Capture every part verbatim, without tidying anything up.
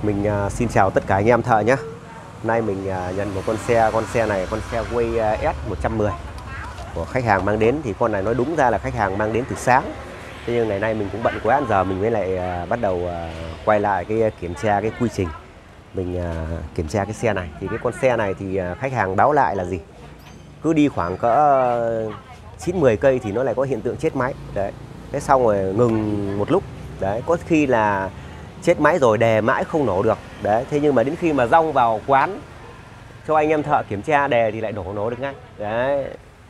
Mình uh, xin chào tất cả anh em thợ nhé. Hôm nay mình uh, nhận một con xe, con xe này con xe Way S một trăm mười của khách hàng mang đến. Thì con này nói đúng ra là khách hàng mang đến từ sáng. Thế nhưng ngày nay mình cũng bận quá, giờ mình mới lại uh, bắt đầu uh, quay lại cái uh, kiểm tra cái quy trình. Mình uh, kiểm tra cái xe này. Thì cái con xe này thì uh, khách hàng báo lại là gì? Cứ đi khoảng cỡ chín mười cây thì nó lại có hiện tượng chết máy. Đấy. Thế xong rồi ngừng một lúc. Đấy, có khi là chết máy rồi đè mãi không nổ được. Đấy, thế nhưng mà đến khi mà rong vào quán cho anh em thợ kiểm tra đè thì lại nổ nổ được ngay. Đấy.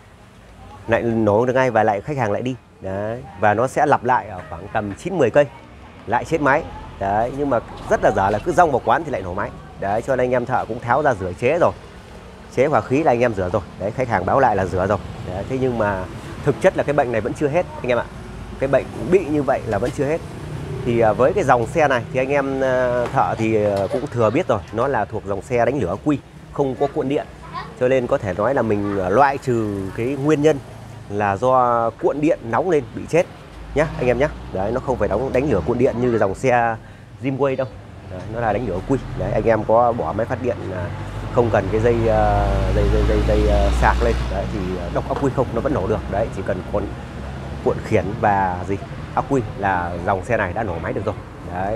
Lại nổ được ngay và lại khách hàng lại đi. Đấy, và nó sẽ lặp lại ở khoảng tầm chín mười cây lại chết máy. Đấy, nhưng mà rất là dở là cứ rong vào quán thì lại nổ máy. Đấy, cho nên anh em thợ cũng tháo ra rửa chế rồi. Chế hòa khí là anh em rửa rồi. Đấy, khách hàng báo lại là rửa rồi. Đấy, thế nhưng mà thực chất là cái bệnh này vẫn chưa hết anh em ạ. Cái bệnh bị như vậy là vẫn chưa hết. Thì với cái dòng xe này thì anh em thợ thì cũng thừa biết rồi, nó là thuộc dòng xe đánh lửa ắc quy, không có cuộn điện. Cho nên có thể nói là mình loại trừ cái nguyên nhân là do cuộn điện nóng lên bị chết nhá anh em nhá. Đấy, nó không phải đóng đánh lửa cuộn điện như dòng xe Dreamway đâu. Đấy, nó là đánh lửa ắc quy. Đấy, anh em có bỏ máy phát điện không cần cái dây dây dây dây, dây sạc lên. Đấy, thì độc ắc quy không nó vẫn nổ được. Đấy, chỉ cần con cuộn khiển và gì ắc quy là dòng xe này đã nổ máy được rồi. Đấy,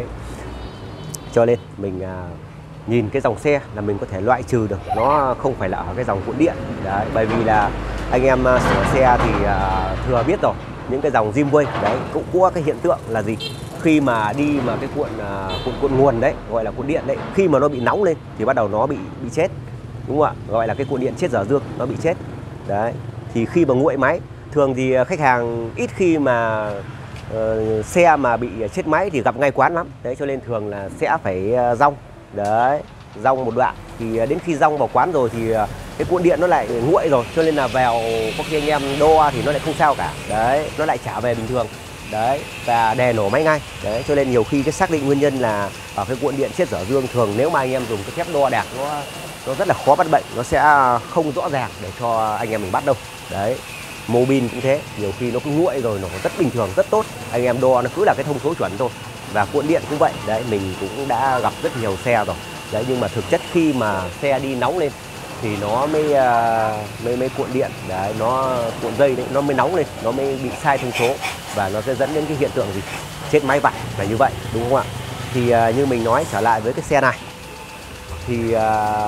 cho nên mình à, nhìn cái dòng xe là mình có thể loại trừ được, nó không phải là ở cái dòng cuộn điện. Đấy, bởi vì là anh em uh, sửa xe thì uh, thừa biết rồi, những cái dòng Dreamway đấy cũng có cái hiện tượng là gì, khi mà đi mà cái cuộn uh, cuộn cuộn nguồn đấy gọi là cuộn điện đấy, khi mà nó bị nóng lên thì bắt đầu nó bị bị chết, đúng không ạ, gọi là cái cuộn điện chết dở dương, nó bị chết. Đấy, thì khi mà nguội máy thường thì khách hàng ít khi mà uh, xe mà bị chết máy thì gặp ngay quán lắm. Đấy, cho nên thường là sẽ phải uh, rong. Đấy, rong một đoạn thì đến khi rong vào quán rồi thì cái cuộn điện nó lại nguội rồi, cho nên là vào có khi anh em đo thì nó lại không sao cả. Đấy, nó lại trả về bình thường. Đấy, và đè nổ máy ngay. Đấy, cho nên nhiều khi cái xác định nguyên nhân là ở cái cuộn điện chết dở dương, thường nếu mà anh em dùng cái phép đo đạc nó nó rất là khó bắt bệnh, nó sẽ không rõ ràng để cho anh em mình bắt đâu. Đấy, mô bin cũng thế, nhiều khi nó cứ nguội rồi nổ rất bình thường, rất tốt, anh em đo nó cứ là cái thông số chuẩn thôi. Và cuộn điện cũng vậy. Đấy, mình cũng đã gặp rất nhiều xe rồi. Đấy, nhưng mà thực chất khi mà xe đi nóng lên thì nó mới mới, mới cuộn điện, đấy, nó cuộn dây đấy, nó mới nóng lên, nó mới bị sai thông số và nó sẽ dẫn đến cái hiện tượng gì chết máy vặt là như vậy, đúng không ạ? Thì uh, như mình nói trở lại với cái xe này thì uh,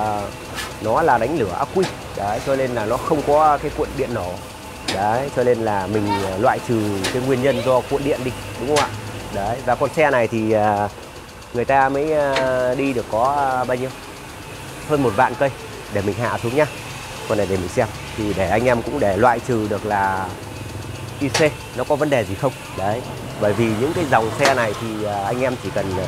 nó là đánh lửa ắc quy. Đấy, cho nên là nó không có cái cuộn điện nổ. Đấy, cho nên là mình loại trừ cái nguyên nhân do cuộn điện đi, đúng không ạ? Đấy, và con xe này thì uh, người ta mới uh, đi được có uh, bao nhiêu, hơn một vạn cây. Để mình hạ xuống nhá, con này để mình xem thì để anh em cũng để loại trừ được là i xê nó có vấn đề gì không. Đấy, bởi vì những cái dòng xe này thì uh, anh em chỉ cần uh,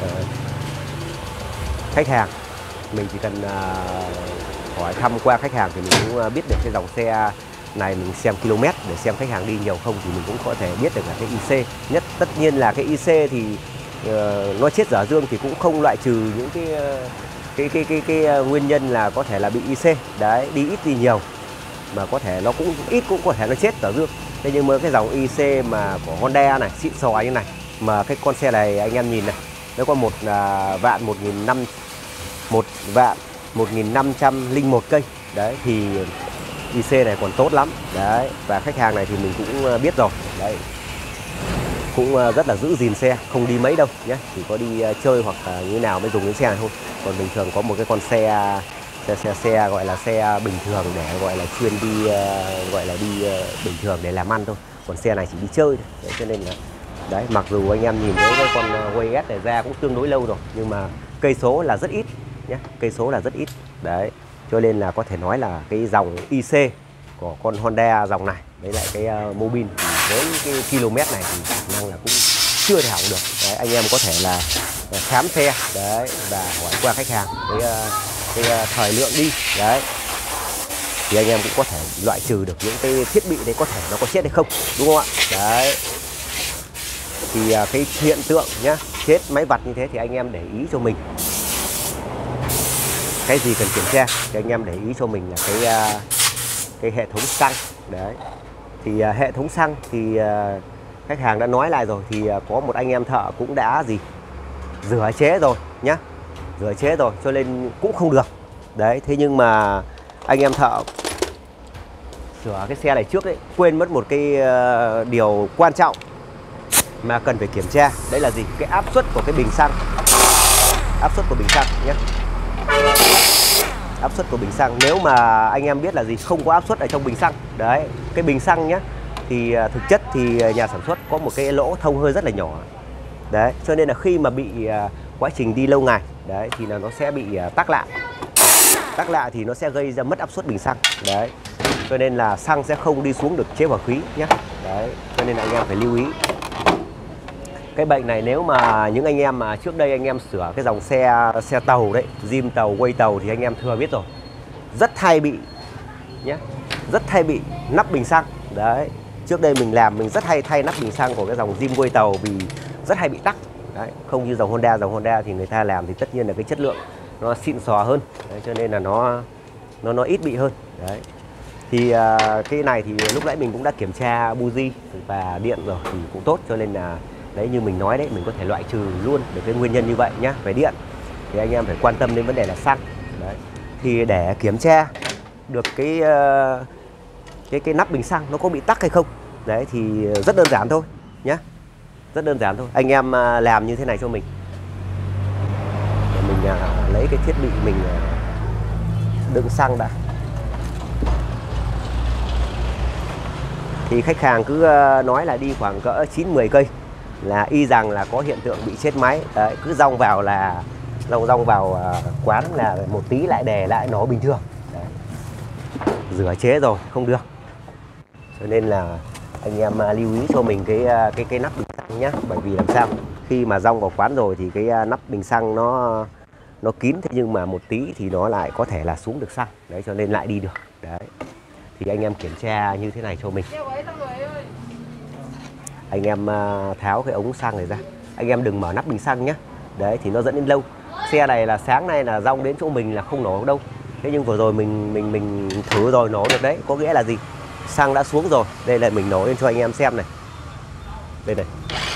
khách hàng mình chỉ cần uh, hỏi thăm qua khách hàng thì mình cũng uh, biết được cái dòng xe này, mình xem km để xem khách hàng đi nhiều không thì mình cũng có thể biết được là cái i xê nhất. Tất nhiên là cái i xê thì uh, nó chết dở dương thì cũng không loại trừ những cái uh, cái cái cái cái, cái nguyên nhân là có thể là bị i xê. Đấy, đi ít đi nhiều mà có thể nó cũng ít cũng có thể nó chết dở dương. Thế nhưng mà cái dòng i xê mà của Honda này xịn sò như này, mà cái con xe này anh em nhìn này, nó có một uh, vạn một nghìn năm một vạn một nghìn năm trăm linh một cây. Đấy, thì i xê này còn tốt lắm. Đấy, và khách hàng này thì mình cũng biết rồi. Đấy, cũng rất là giữ gìn xe, không đi mấy đâu nhé, chỉ có đi chơi hoặc như nào mới dùng cái xe này thôi. Còn bình thường có một cái con xe xe xe, xe gọi là xe bình thường để gọi là chuyên đi, gọi là đi bình thường để làm ăn thôi. Còn xe này chỉ đi chơi thôi. Đấy, cho nên là đấy, mặc dù anh em nhìn thấy cái con Way S này ra cũng tương đối lâu rồi nhưng mà cây số là rất ít nhé, cây số là rất ít. Đấy, cho nên là có thể nói là cái dòng i xê của con Honda dòng này với lại cái uh, Mobin thì với cái km này thì khả năng là cũng chưa thể hỏng được. Đấy, anh em có thể là khám xe đấy và hỏi qua khách hàng cái, uh, cái uh, thời lượng đi. Đấy, thì anh em cũng có thể loại trừ được những cái thiết bị đấy có thể nó có chết hay không, đúng không ạ? Đấy, thì uh, cái hiện tượng nhá chết máy vặt như thế thì anh em để ý cho mình cái gì cần kiểm tra thì anh em để ý cho mình là cái uh, cái hệ thống xăng. Đấy, thì uh, hệ thống xăng thì uh, khách hàng đã nói lại rồi, thì uh, có một anh em thợ cũng đã gì rửa chế rồi nhá, rửa chế rồi cho nên cũng không được. Đấy, thế nhưng mà anh em thợ sửa cái xe này trước đấy quên mất một cái uh, điều quan trọng mà cần phải kiểm tra. Đấy là gì? Cái áp suất của cái bình xăng. Áp suất của bình xăng nhé. Áp suất của bình xăng, nếu mà anh em biết là gì, không có áp suất ở trong bình xăng. Đấy, cái bình xăng nhé, thì uh, thực chất thì nhà sản xuất có một cái lỗ thông hơi rất là nhỏ. Đấy, cho nên là khi mà bị uh, quá trình đi lâu ngày, đấy thì là nó sẽ bị uh, tắc lại. Tắc lại thì nó sẽ gây ra mất áp suất bình xăng. Đấy, cho nên là xăng sẽ không đi xuống được chế hỏa khí nhé. Đấy, cho nên là anh em phải lưu ý. Cái bệnh này nếu mà những anh em mà trước đây anh em sửa cái dòng xe xe tàu đấy, Zim tàu, quay tàu thì anh em thừa biết rồi. Rất hay bị nhé, rất hay bị nắp bình xăng. Đấy, trước đây mình làm mình rất hay thay nắp bình xăng của cái dòng Zim quay tàu vì rất hay bị tắc. Đấy, không như dòng Honda, dòng Honda thì người ta làm thì tất nhiên là cái chất lượng nó xịn sò hơn. Đấy, cho nên là nó nó nó ít bị hơn. Đấy. Thì uh, cái này thì lúc nãy mình cũng đã kiểm tra buji và điện rồi thì cũng tốt, cho nên là đấy như mình nói đấy, mình có thể loại trừ luôn được cái nguyên nhân như vậy nhá. Về điện thì anh em phải quan tâm đến vấn đề là xăng. Đấy. Thì để kiểm tra được cái uh, cái cái nắp bình xăng nó có bị tắc hay không, đấy thì rất đơn giản thôi nhá. Rất đơn giản thôi. Anh em uh, làm như thế này cho mình. Để mình uh, lấy cái thiết bị mình uh, đựng xăng đã. Thì khách hàng cứ nói là đi khoảng cỡ chín mười cây là y rằng là có hiện tượng bị chết máy. Đấy, cứ rong vào là rong rong vào quán là một tí lại đè lại nó bình thường. Đấy. Rửa chế rồi không được. Cho nên là anh em lưu ý cho mình cái cái cái nắp bình xăng nhá, bởi vì làm sao khi mà rong vào quán rồi thì cái nắp bình xăng nó nó kín, thế nhưng mà một tí thì nó lại có thể là xuống được xăng. Đấy, cho nên lại đi được. Đấy. Thì anh em kiểm tra như thế này cho mình. Anh em tháo cái ống xăng này ra. Anh em đừng mở nắp bình xăng nhé. Đấy thì nó dẫn đến lâu. Xe này là sáng nay là rong đến chỗ mình là không nổ đâu. Thế nhưng vừa rồi mình mình mình thử rồi nổ được đấy. Có nghĩa là gì? Xăng đã xuống rồi. Đây là mình nổ lên cho anh em xem này. Đây này.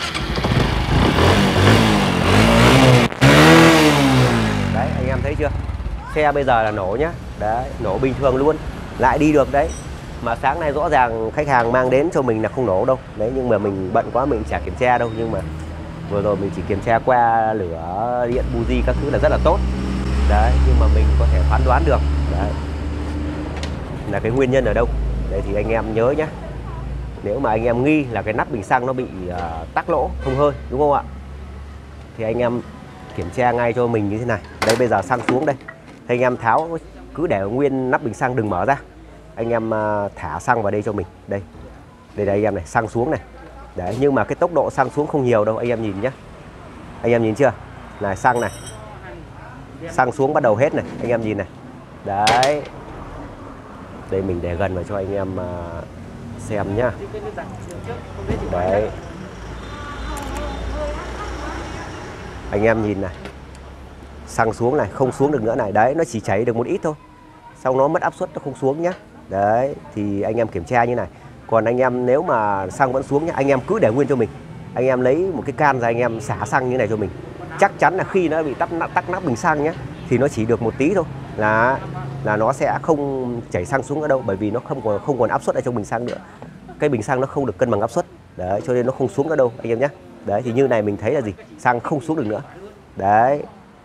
Đấy, anh em thấy chưa? Xe bây giờ là nổ nhá. Đấy, nổ bình thường luôn. Lại đi được đấy. Mà sáng nay rõ ràng khách hàng mang đến cho mình là không nổ đâu. Đấy, nhưng mà mình bận quá mình chả kiểm tra đâu. Nhưng mà vừa rồi mình chỉ kiểm tra qua lửa điện buji các thứ là rất là tốt. Đấy, nhưng mà mình có thể phán đoán được. Đấy, là cái nguyên nhân ở đâu. Đấy thì anh em nhớ nhé. Nếu mà anh em nghi là cái nắp bình xăng nó bị uh, tắc lỗ, thông hơi, đúng không ạ? Thì anh em kiểm tra ngay cho mình như thế này. Đây bây giờ xăng xuống đây. Thì anh em tháo, cứ để nguyên nắp bình xăng đừng mở ra. Anh em thả xăng vào đây cho mình. Đây, đây đây anh em này, xăng xuống này. Đấy, nhưng mà cái tốc độ xăng xuống không nhiều đâu, anh em nhìn nhé. Anh em nhìn chưa? Này, xăng này. Xăng xuống bắt đầu hết này, anh em nhìn này. Đấy. Đây mình để gần vào cho anh em xem nhá. Đấy. Anh em nhìn này. Xăng xuống này, không xuống được nữa này. Đấy, nó chỉ chảy được một ít thôi. Xong nó mất áp suất, nó không xuống nhá. Đấy, thì anh em kiểm tra như này. Còn anh em nếu mà xăng vẫn xuống nhá, anh em cứ để nguyên cho mình. Anh em lấy một cái can ra anh em xả xăng như này cho mình. Chắc chắn là khi nó bị tắc tắc nắp bình xăng nhá, thì nó chỉ được một tí thôi là là nó sẽ không chảy xăng xuống ở đâu, bởi vì nó không còn không còn áp suất ở trong bình xăng nữa. Cái bình xăng nó không được cân bằng áp suất. Đấy, cho nên nó không xuống ở đâu anh em nhé. Đấy, thì như này mình thấy là gì? Xăng không xuống được nữa. Đấy.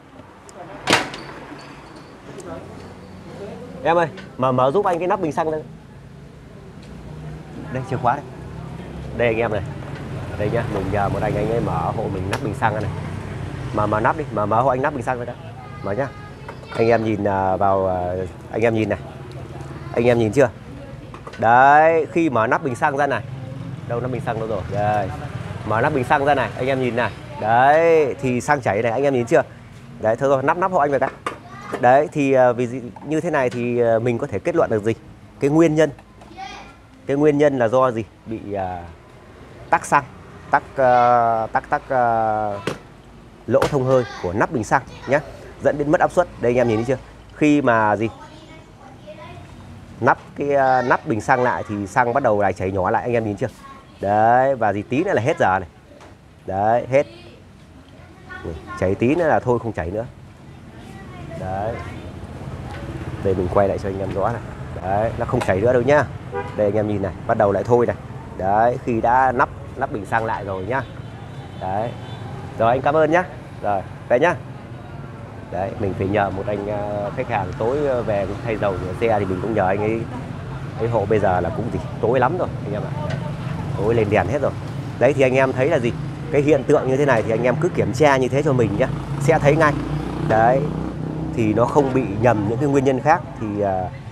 Em ơi, mở mở giúp anh cái nắp bình xăng lên. Đây, chìa khóa đây. Đây anh em này. Đây nhá, mình nhờ một anh anh ấy mở hộ mình nắp bình xăng này. Mở mở nắp đi, mở mở hộ anh nắp bình xăng ra đó. Mở nhá. Anh em nhìn vào, anh em nhìn này. Anh em nhìn chưa? Đấy, khi mở nắp bình xăng ra này. Đâu nắp bình xăng đâu rồi? Đây. Mở nắp bình xăng ra này, anh em nhìn này. Đấy, thì xăng chảy này, anh em nhìn chưa? Đấy, thôi rồi, nắp nắp hộ anh vào cái. Đấy, thì vì như thế này thì mình có thể kết luận được gì? Cái nguyên nhân. Cái nguyên nhân là do gì? Bị uh, tắc xăng, tắc uh, tắc tắc uh, lỗ thông hơi của nắp bình xăng nhé, dẫn đến mất áp suất. Đây anh em nhìn thấy chưa? Khi mà gì? Nắp cái uh, nắp bình xăng lại thì xăng bắt đầu lại chảy nhỏ lại, anh em nhìn chưa? Đấy, và gì tí nữa là hết giờ này. Đấy, hết. Chảy tí nữa là thôi không chảy nữa. Đấy, đây mình quay lại cho anh em rõ này. Đấy, nó không chảy nữa đâu nhá. Đây anh em nhìn này, bắt đầu lại thôi này. Đấy, khi đã nắp nắp bình xăng lại rồi nhá. Đấy, rồi anh cảm ơn nhá. Rồi về nhá. Đấy, mình phải nhờ một anh uh, khách hàng tối về thay dầu rửa xe thì mình cũng nhờ anh ấy. Cái hộ bây giờ là cũng gì tối lắm rồi anh em ạ. Tối lên đèn hết rồi. Đấy thì anh em thấy là gì, cái hiện tượng như thế này thì anh em cứ kiểm tra như thế cho mình nhé, sẽ thấy ngay. Đấy, thì nó không bị nhầm những cái nguyên nhân khác. Thì uh,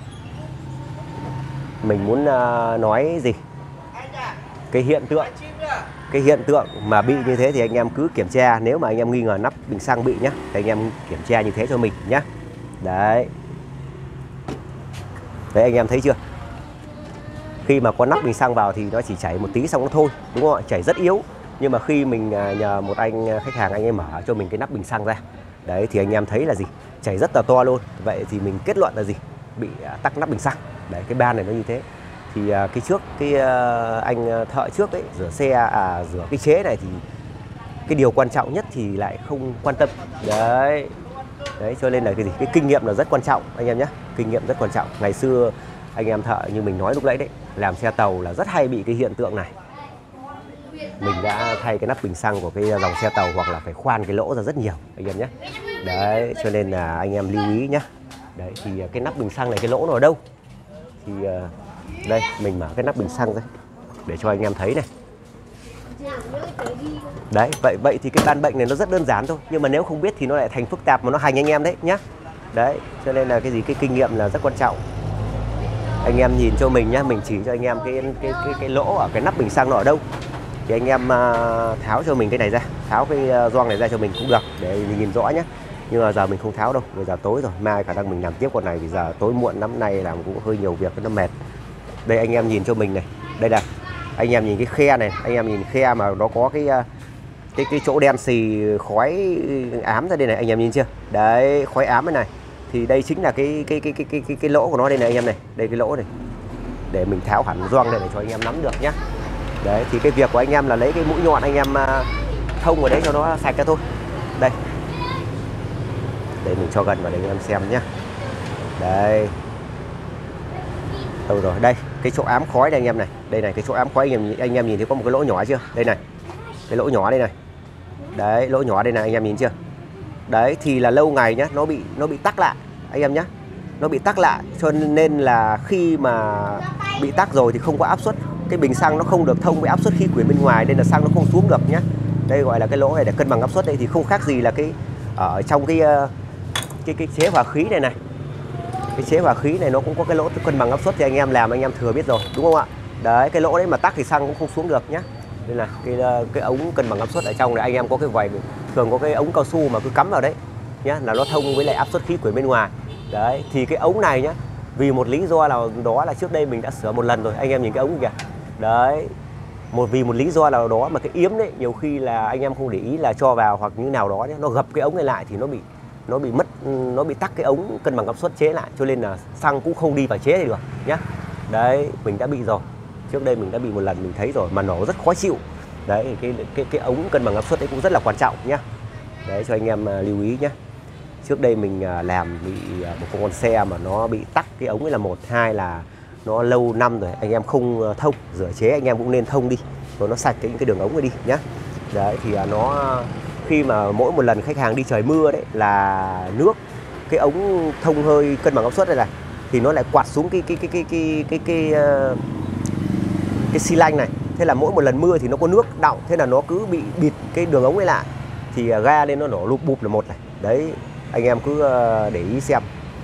mình muốn uh, nói gì, cái hiện tượng cái hiện tượng mà bị như thế thì anh em cứ kiểm tra. Nếu mà anh em nghi ngờ nắp bình xăng bị nhá, thì anh em kiểm tra như thế cho mình nhá. Đấy, đấy anh em thấy chưa, khi mà có nắp bình xăng vào thì nó chỉ chảy một tí xong nó thôi, đúng không ạ? Chảy rất yếu. Nhưng mà khi mình nhờ một anh khách hàng, anh ấy mở cho mình cái nắp bình xăng ra, đấy thì anh em thấy là gì, chảy rất là to luôn. Vậy thì mình kết luận là gì, bị tắc nắp bình xăng. Đấy, cái ban này nó như thế. Thì cái trước cái anh thợ trước ấy rửa xe, à rửa cái chế này thì cái điều quan trọng nhất thì lại không quan tâm. Đấy, đấy cho nên là cái gì, cái kinh nghiệm là rất quan trọng anh em nhé. Kinh nghiệm rất quan trọng. Ngày xưa anh em thợ như mình nói lúc nãy đấy, làm xe tàu là rất hay bị cái hiện tượng này. Mình đã thay cái nắp bình xăng của cái dòng xe tàu hoặc là phải khoan cái lỗ ra rất nhiều anh em nhé. Đấy, cho nên là anh em lưu ý nhé. Đấy, thì cái nắp bình xăng này cái lỗ nó ở đâu? Thì đây, mình mở cái nắp bình xăng ra để cho anh em thấy này. Đấy, vậy vậy thì cái ban bệnh này nó rất đơn giản thôi. Nhưng mà nếu không biết thì nó lại thành phức tạp mà nó hành anh em đấy nhá. Đấy, cho nên là cái gì, cái kinh nghiệm là rất quan trọng. Anh em nhìn cho mình nhá, mình chỉ cho anh em cái cái cái, cái lỗ ở cái nắp bình xăng nó ở đâu. Thì anh em uh, tháo cho mình cái này ra, tháo cái uh, gioăng này ra cho mình cũng được để nhìn rõ nhé. Nhưng mà giờ mình không tháo đâu, bây giờ tối rồi, mai khả năng mình làm tiếp con này. Bây giờ tối muộn năm nay làm cũng hơi nhiều việc, nó mệt. Đây anh em nhìn cho mình này, đây là anh em nhìn cái khe này, anh em nhìn khe mà nó có cái uh, cái cái chỗ đen xì khói ám ra đây này, anh em nhìn chưa? Đấy, khói ám đây này. Thì đây chính là cái cái cái cái cái cái, cái lỗ của nó đây này anh em này, đây cái lỗ này. Để mình tháo hẳn gioăng này để cho anh em nắm được nhá. Đấy, thì cái việc của anh em là lấy cái mũi nhọn anh em uh, thông vào đấy cho nó sạch ra thôi. Đây, để mình cho gần vào để anh em xem nhá. Đây, đâu rồi, đây cái chỗ ám khói đây anh em này, đây này cái chỗ ám khói anh em anh em nhìn thấy có một cái lỗ nhỏ chưa? Đây này, cái lỗ nhỏ đây này. Đấy, lỗ nhỏ đây này anh em nhìn chưa? Đấy, thì là lâu ngày nhá, nó bị nó bị tắc lại anh em nhá. Nó bị tắc lại cho nên là khi mà bị tắc rồi thì không có áp suất, cái bình xăng nó không được thông với áp suất khí quyển bên ngoài nên là xăng nó không xuống được nhá. Đây gọi là cái lỗ này để cân bằng áp suất. Đây thì không khác gì là cái ở trong cái cái cái chế hòa khí này này. Cái chế hòa khí này nó cũng có cái lỗ cân bằng áp suất, thì anh em làm anh em thừa biết rồi, đúng không ạ? Đấy, cái lỗ đấy mà tắc thì xăng cũng không xuống được nhá. Nên là cái cái ống cân bằng áp suất ở trong này anh em có cái vòi, thường có cái ống cao su mà cứ cắm vào đấy nhá, là nó thông với lại áp suất khí quyển bên ngoài. Đấy, thì cái ống này nhá, vì một lý do nào đó là trước đây mình đã sửa một lần rồi, anh em nhìn cái ống kìa. Đấy, một vì một lý do nào đó mà cái yếm đấy nhiều khi là anh em không để ý là cho vào hoặc như nào đó nhé, nó gập cái ống này lại thì nó bị nó bị mất, nó bị tắc cái ống cân bằng áp suất chế lại, cho nên là xăng cũng không đi vào chế thì được nhá. Đấy, mình đã bị rồi, trước đây mình đã bị một lần mình thấy rồi mà nổ rất khó chịu. Đấy, cái cái cái ống cân bằng áp suất đấy cũng rất là quan trọng nhá. Đấy, cho anh em uh, lưu ý nhé. Trước đây mình uh, làm bị uh, một con xe mà nó bị tắc cái ống ấy là một, hai là nó lâu năm rồi anh em không uh, thông, rửa chế anh em cũng nên thông đi rồi nó sạch cái những cái đường ống ấy đi nhá. Đấy, thì uh, nó khi mà mỗi một lần khách hàng đi trời mưa đấy là nước, cái ống thông hơi cân bằng áp suất này này thì nó lại quạt xuống cái cái cái cái cái cái cái uh, cái xi lanh này. Thế là mỗi một lần mưa thì nó có nước đọng, thế là nó cứ bị bịt cái đường ống ấy lại thì ga lên nó nổ lụp bụp là một này. Đấy, anh em cứ để ý xem.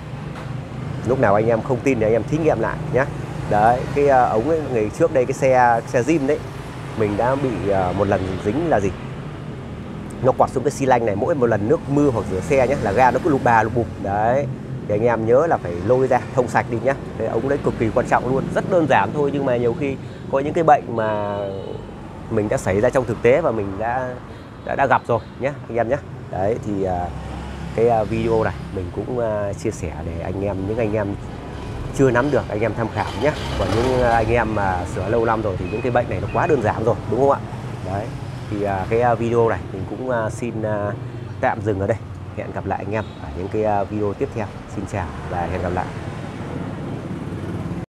Lúc nào anh em không tin thì anh em thí nghiệm lại nhé. Đấy, cái ống ấy, ngày trước đây cái xe xe zin đấy mình đã bị một lần dính là gì, nó quạt xuống cái xi lanh này, mỗi một lần nước mưa hoặc rửa xe nhé là ga nó cứ lụp bà lụp bụp. Đấy, thì anh em nhớ là phải lôi ra thông sạch đi nhé. Cái ống đấy cực kỳ quan trọng luôn, rất đơn giản thôi nhưng mà nhiều khi có những cái bệnh mà mình đã xảy ra trong thực tế và mình đã đã, đã gặp rồi nhé anh em nhé. Đấy, thì cái video này mình cũng chia sẻ để anh em, những anh em chưa nắm được anh em tham khảo nhé. Còn những anh em mà sửa lâu năm rồi thì những cái bệnh này nó quá đơn giản rồi, đúng không ạ? Đấy, thì cái video này mình cũng xin tạm dừng ở đây. hẹn gặp lại anh em ở những cái video tiếp theo. Xin chào và hẹn gặp lại.